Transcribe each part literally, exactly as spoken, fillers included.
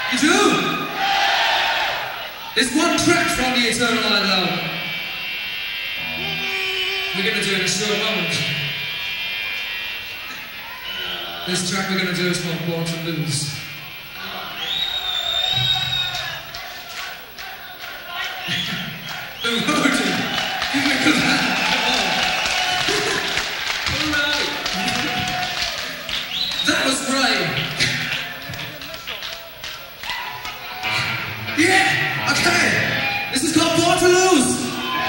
You do? There's one track from the Eternal Idol album. We're gonna do it in a short moment. This track we're gonna do is called Born to Lose. The roadie! Give me a good hand! Come on! Alright! That was great! Yeah! Okay! This is called Born to Lose!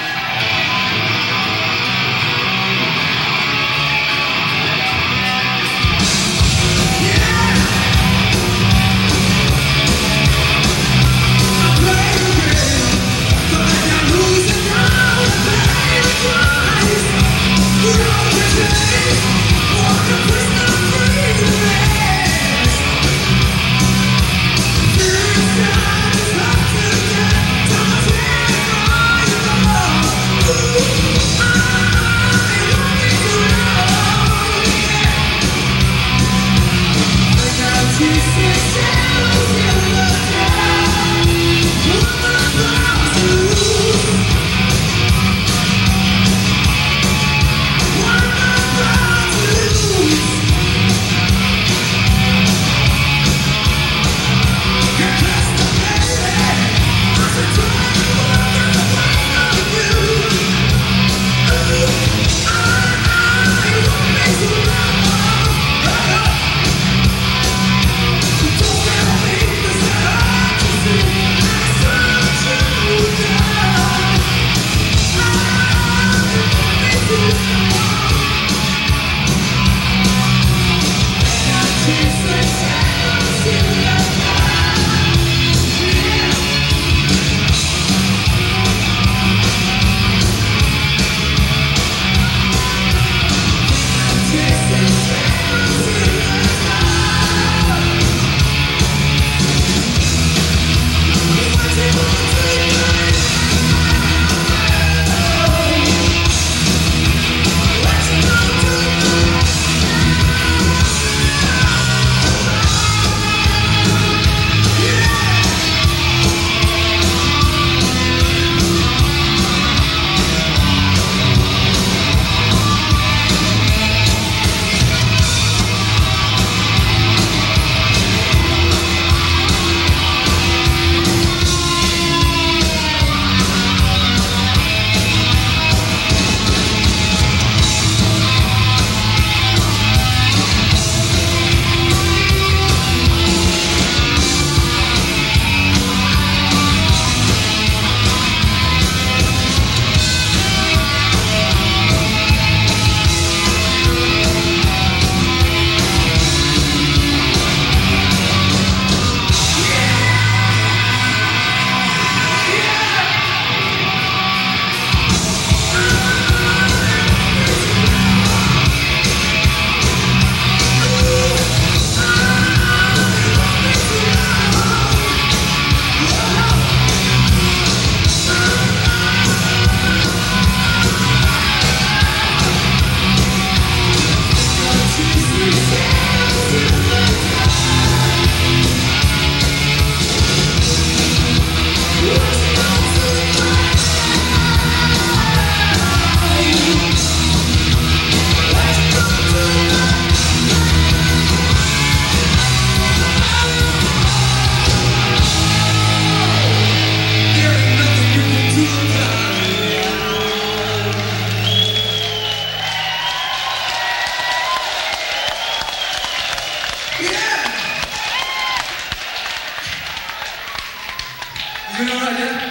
You know what I did?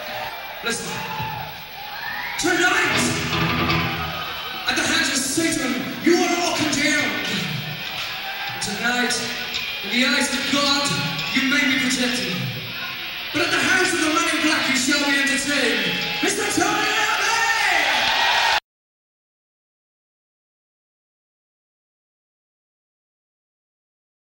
Listen. Tonight, at the hands of Satan, you are all condemned. Tonight, in the eyes of God, you may be protected. But at the hands of the man in black, you shall be entertained. Mister Tony!